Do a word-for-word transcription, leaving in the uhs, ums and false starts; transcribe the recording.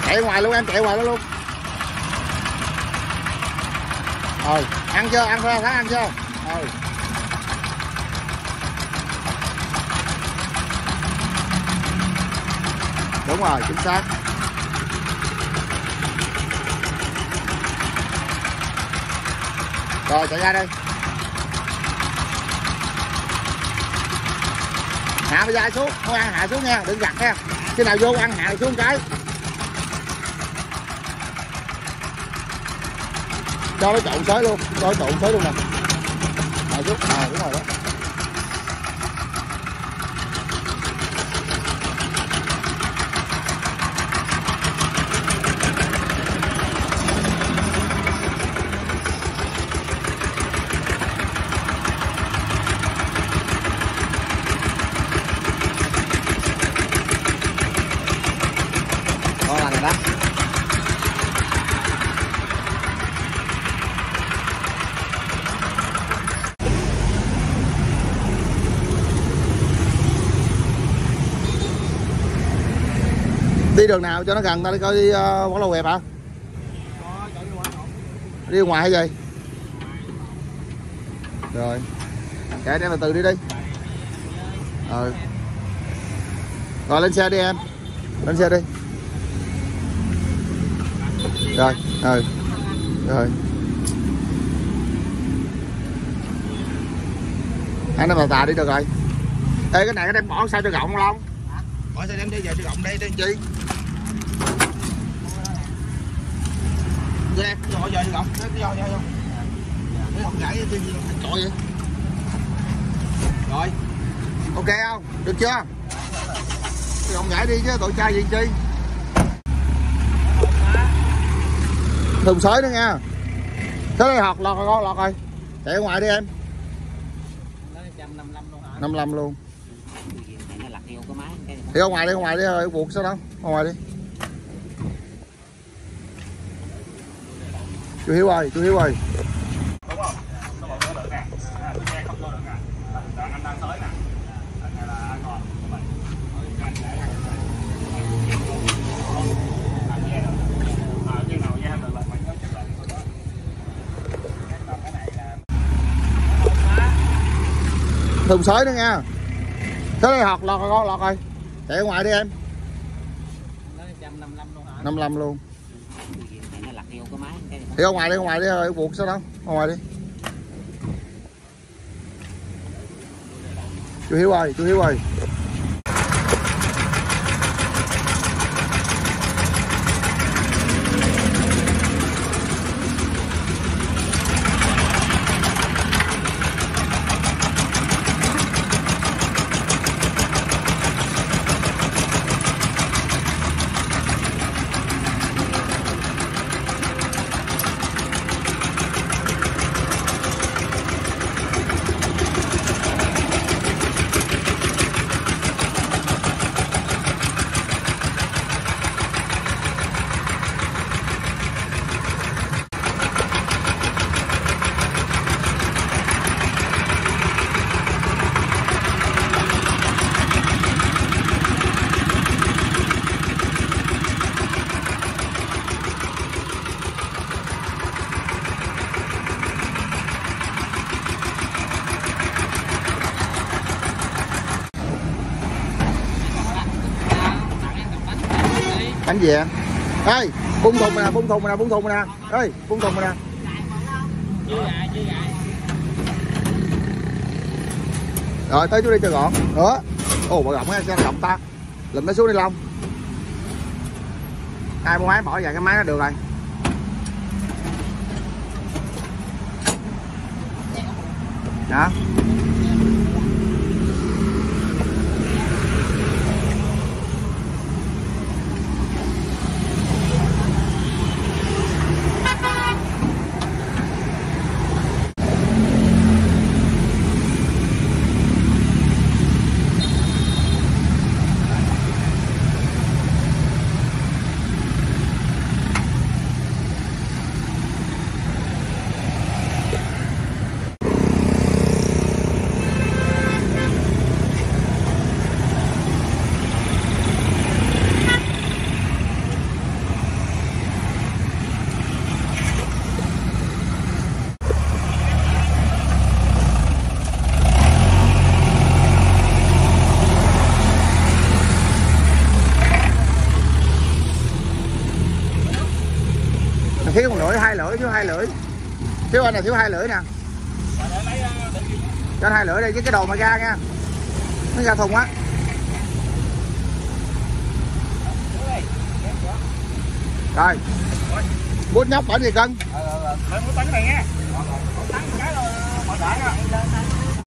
chạy ngoài luôn, em chạy ngoài đó luôn. Rồi ăn chưa, ăn ra tháng ăn chưa. Rồi đúng rồi, chính xác. Rồi chạy ra đây. Hạ bây giờ xuống, không ăn hạ xuống nha, đừng gặt nha. Khi nào vô ăn hạ xuống cái. Cho nó trộn xới luôn, cho nó trộn xới luôn nè. Hạ xuống, à đúng rồi đó. Đó. Đi đường nào cho nó gần ta đi coi đi uh, Quán Lầu Hẹp hả? Đi ngoài hay gì? Rồi kệ em từ từ đi đi. Ờ. Rồi lên xe đi em. Lên xe đi. Rồi, ừ. Rồi. Anh đem tà đi được rồi. Ê cái này cái đem bỏ sao cho rộng không? Bỏ sao đem đi về cho rộng đây đi chi? Đi em, cho giờ cho rộng, cái vô vô vô. Cái không gãy cái gì trội vậy. Rồi. Ok không? Được chưa? Cái không gãy đi chứ tụi trai gì chi? Thùng xới nữa nha. Tới đây họt lọt rồi con lọt rồi. Chạy ở ngoài đi em. năm mươi lăm luôn. Đi ra ngoài đi, ra ngoài đi rồi buộc sao đâu. Ra ngoài đi. Chú Hiếu ơi, chú Hiếu ơi. Thùng xới nữa nha. Tới đây họt lọt rồi con lọt rồi. Chạy ở ngoài đi em. năm mươi lăm luôn. Đi ra ngoài đi, ra ngoài đi rồi buộc sao đâu. Ra ngoài đi. Chú Hiếu ơi, chú Hiếu ơi. Bánh gì vậy? Ê, bung thùng nè, bung thùng nè, bung thùng nè. Ê, bung thùng nè. Rồi tới chú đi cho gọn. Nữa. Ồ bà rộng á, sao rộng ta. Lụm nó xuống đi Long. Ai mua máy bỏ vào cái máy nó được rồi. Đó. Thiếu một lưỡi, hai lưỡi, thiếu hai lưỡi. Thiếu anh là thiếu hai lưỡi nè. Cho anh hai lưỡi đây với cái đồ mà ra nha. Nó ra thùng á. Rồi. Bút nhóc bỏ gì cân? Ờ, ờ, ờ. Bút tấn này nha. Tấn cái rồi, bỏ đỡ nha.